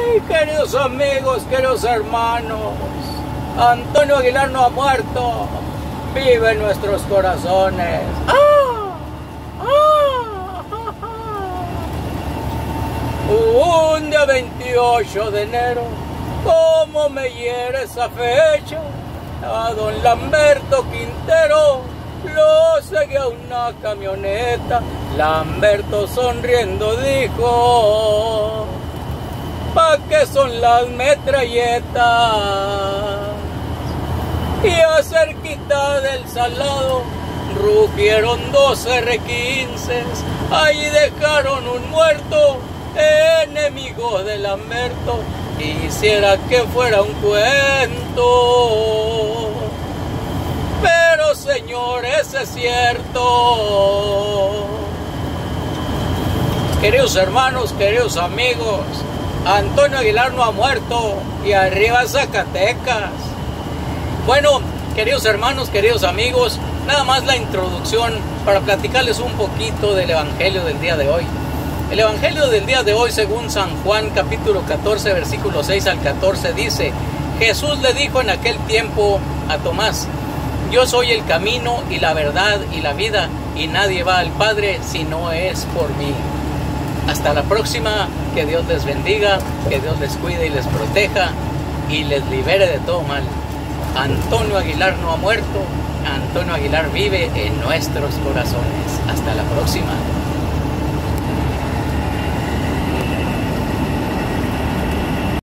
Queridos amigos, queridos hermanos, Antonio Aguilar no ha muerto, vive en nuestros corazones. Un día 28 de enero, ¿cómo me hiere esa fecha? A don Lamberto Quintero lo seguía una camioneta. Lamberto sonriendo dijo: ¿pa' qué son las metralletas? Y a cerquita del Salado rugieron 2 R15, ahí dejaron un muerto, enemigo de Lamberto. Quisiera que fuera un cuento, pero señores, es cierto. Queridos hermanos, queridos amigos, Antonio Aguilar no ha muerto y arriba Zacatecas. Bueno, queridos hermanos, queridos amigos, nada más la introducción para platicarles un poquito del Evangelio del día de hoy. El Evangelio del día de hoy, según San Juan, capítulo 14, versículo 6 al 14, dice: Jesús le dijo en aquel tiempo a Tomás: yo soy el camino y la verdad y la vida, y nadie va al Padre si no es por mí. Hasta la próxima, que Dios les bendiga, que Dios les cuide y les proteja y les libere de todo mal. Antonio Aguilar no ha muerto, Antonio Aguilar vive en nuestros corazones. Hasta la próxima.